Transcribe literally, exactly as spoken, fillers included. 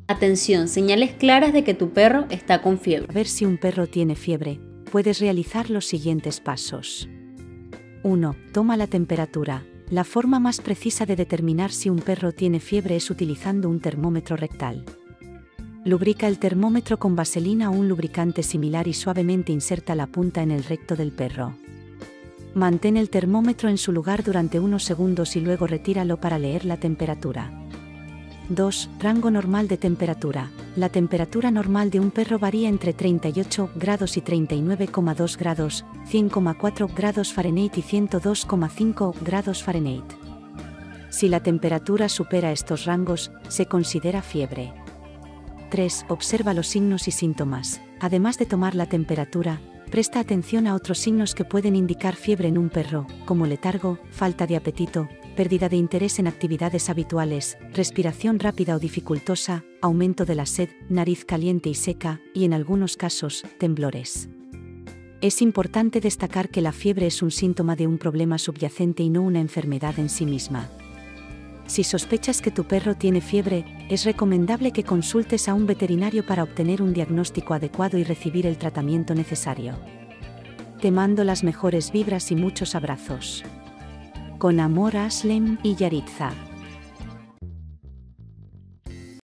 Atención, señales claras de que tu perro está con fiebre. Para ver si un perro tiene fiebre, puedes realizar los siguientes pasos. uno. Toma la temperatura. La forma más precisa de determinar si un perro tiene fiebre es utilizando un termómetro rectal. Lubrica el termómetro con vaselina o un lubricante similar y suavemente inserta la punta en el recto del perro. Mantén el termómetro en su lugar durante unos segundos y luego retíralo para leer la temperatura. dos. Rango normal de temperatura. La temperatura normal de un perro varía entre treinta y ocho grados y treinta y nueve coma dos grados, cien coma cuatro grados Fahrenheit y ciento dos coma cinco grados Fahrenheit. Si la temperatura supera estos rangos, se considera fiebre. tres. Observa los signos y síntomas. Además de tomar la temperatura, presta atención a otros signos que pueden indicar fiebre en un perro, como letargo, falta de apetito, pérdida de interés en actividades habituales, respiración rápida o dificultosa, aumento de la sed, nariz caliente y seca, y en algunos casos, temblores. Es importante destacar que la fiebre es un síntoma de un problema subyacente y no una enfermedad en sí misma. Si sospechas que tu perro tiene fiebre, es recomendable que consultes a un veterinario para obtener un diagnóstico adecuado y recibir el tratamiento necesario. Te mando las mejores vibras y muchos abrazos. Con amor, Aslem y Yaritza.